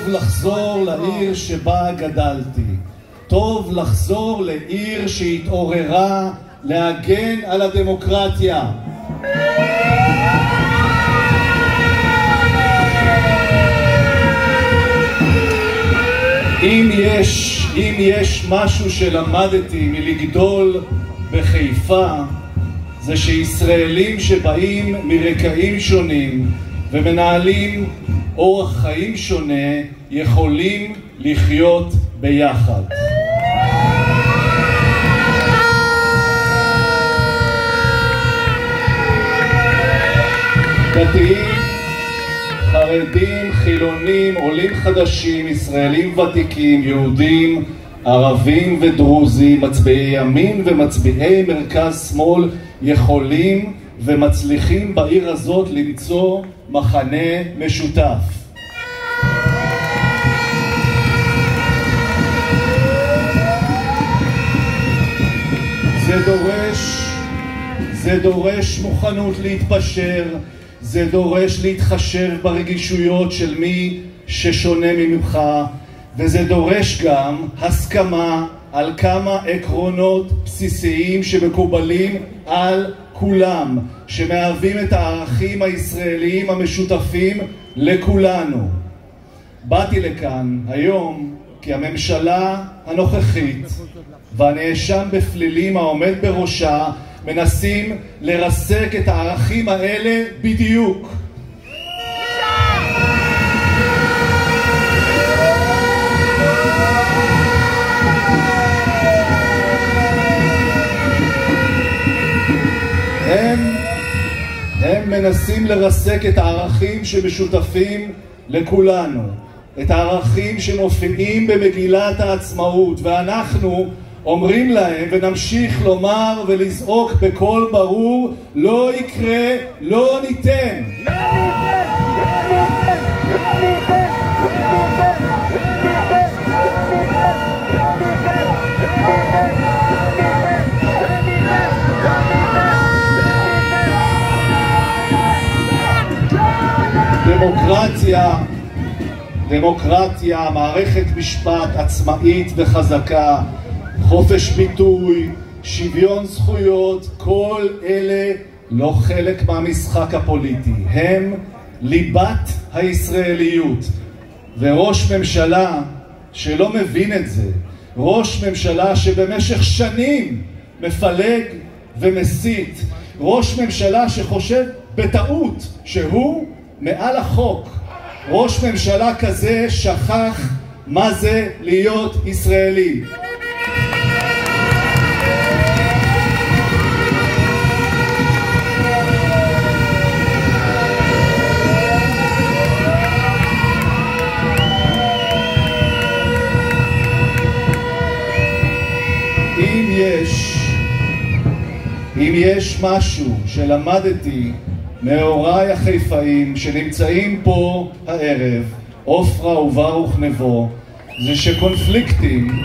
טוב לחזור לעיר שבה גדלתי. טוב לחזור לעיר שהתעוררה להגן על הדמוקרטיה. אם יש משהו שלמדתי מלגדול בחיפה, זה שישראלים שבאים מרקעים שונים ומנהלים אורח חיים שונה יכולים לחיות ביחד. דתיים, חרדים, חילונים, עולים חדשים, ישראלים ותיקים, יהודים, ערבים ודרוזים, מצביעי ימין ומצביעי מרכז שמאל יכולים ומצליחים בעיר הזאת למצוא מחנה משותף. זה דורש מוכנות להתפשר, זה דורש להתחשב ברגישויות של מי ששונה ממך, וזה דורש גם הסכמה על כמה עקרונות בסיסיים שמקובלים על כולם, שמהווים את הערכים הישראליים המשותפים לכולנו. באתי לכאן היום כי הממשלה הנוכחית והנאשם בפלילים העומד בראשה מנסים לרסק את הערכים האלה בדיוק. הם מנסים לרסק את הערכים שמשותפים לכולנו, את הערכים שמופיעים במגילת העצמאות, ואנחנו אומרים להם ונמשיך לומר ולזעוק בקול ברור: לא יקרה, לא ניתן. דמוקרטיה, מערכת משפט עצמאית וחזקה, חופש ביטוי, שוויון זכויות, כל אלה לא חלק מהמשחק הפוליטי, הם ליבת הישראליות. וראש ממשלה שלא מבין את זה, ראש ממשלה שבמשך שנים מפלג ומסית, ראש ממשלה שחושב בטעות שהוא מעל החוק, ראש ממשלה כזה שכח מה זה להיות ישראלי. אם יש משהו שלמדתי מהוריי החיפאים שנמצאים פה הערב, עופרה וברוך נבו, זה שקונפליקטים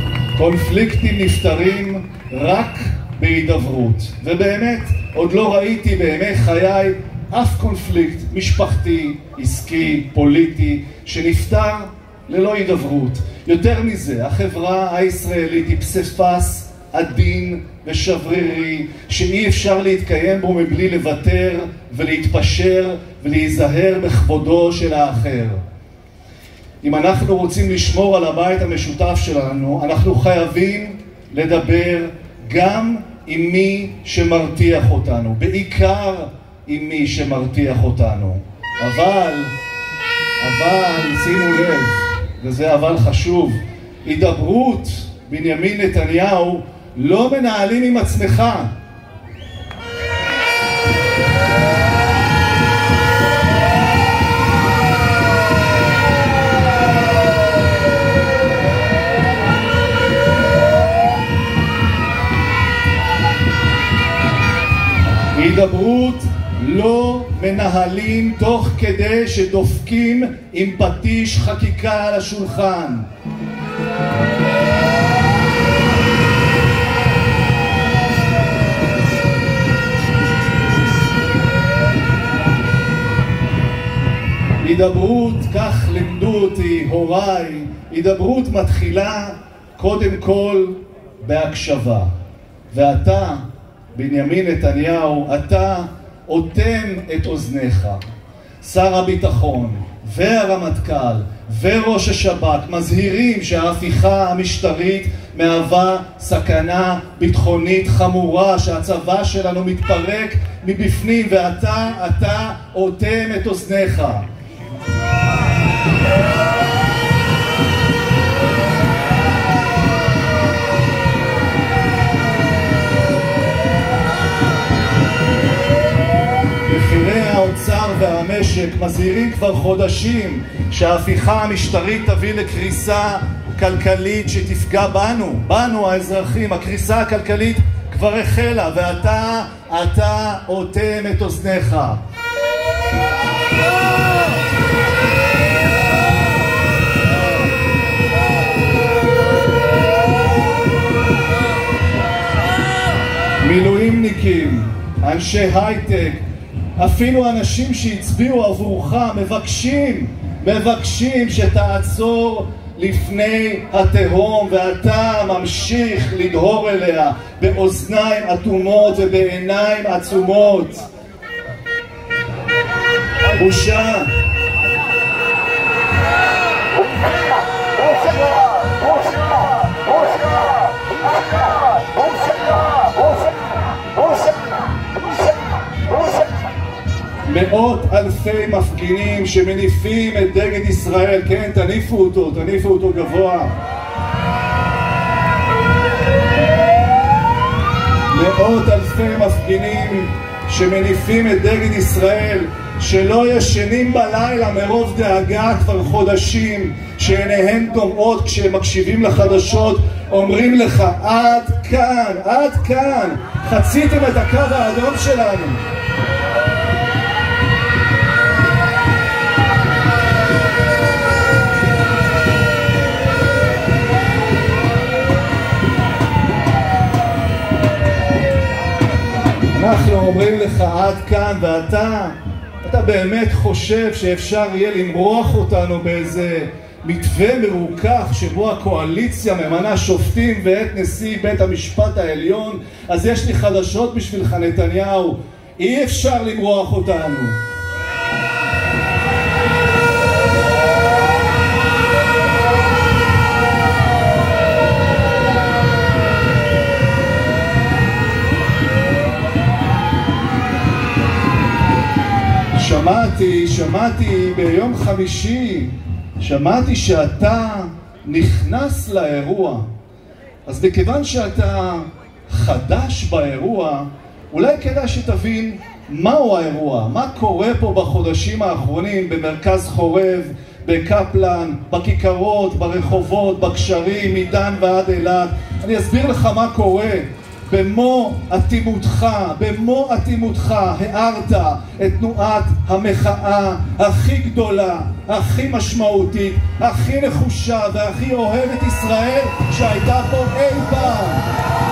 נפתרים רק בהידברות. ובאמת עוד לא ראיתי בימי חיי אף קונפליקט משפחתי, עסקי, פוליטי שנפתר ללא הידברות. יותר מזה, החברה הישראלית היא פסיפס עדין ושברירי שאי אפשר להתקיים בו מבלי לוותר ולהתפשר ולהיזהר בכבודו של האחר. אם אנחנו רוצים לשמור על הבית המשותף שלנו, אנחנו חייבים לדבר גם עם מי שמרתיח אותנו, בעיקר עם מי שמרתיח אותנו. אבל שימו לב, וזה אבל חשוב, הידברות, בנימין נתניהו, לא מנהלים עם עצמך. הידברות לא מנהלים תוך כדי שדופקים עם פטיש חקיקה על השולחן. הידברות, כך לימדו אותי הוריי, הידברות מתחילה קודם כל בהקשבה. ואתה, בנימין נתניהו, אתה אוטם את אוזניך. שר הביטחון והרמטכ"ל וראש השב"כ מזהירים שההפיכה המשטרית מהווה סכנה ביטחונית חמורה, שהצבא שלנו מתפרק מבפנים, ואתה אוטם את אוזניך. בכירי האוצר והמשק מזהירים כבר חודשים שההפיכה המשטרית תביא לקריסה כלכלית שתפגע בנו האזרחים. הקריסה הכלכלית כבר החלה, ואתה אוטם את אוזניך. מילואימניקים, אנשי הייטק, אפילו אנשים שהצביעו עבורך מבקשים שתעצור לפני התהום, ואתה ממשיך לדהור אליה באוזניים אטומות ובעיניים עצומות. בושה. מאות אלפי מפגינים שמניפים את דגל ישראל, כן, תניפו אותו גבוה. מאות אלפי מפגינים שמניפים את דגל ישראל, שלא ישנים בלילה מרוב דאגה כבר חודשים, שעיניהם דומעות כשהם מקשיבים לחדשות, אומרים לך עד כאן, חציתם את הקו האדום שלנו. אנחנו אומרים לך עד כאן, ואתה באמת חושב שאפשר יהיה למרוח אותנו באיזה מתווה מרוכך שבו הקואליציה ממנה שופטים ואת נשיא בית המשפט העליון? אז יש לי חדשות בשבילך נתניהו, אי אפשר למרוח אותנו. שמעתי ביום חמישי, שמעתי שאתה נכנס לאירוע. אז בכיוון שאתה חדש באירוע, אולי כדאי שתבין מהו האירוע, מה קורה פה בחודשים האחרונים במרכז חורב, בקפלן, בכיכרות, ברחובות, בקשרים, מדן ועד אילת. אני אסביר לך מה קורה. במו אטימותך הארת את תנועת המחאה הכי גדולה, הכי משמעותית, הכי נחושה והכי אוהבת ישראל שהייתה פה אי פעם.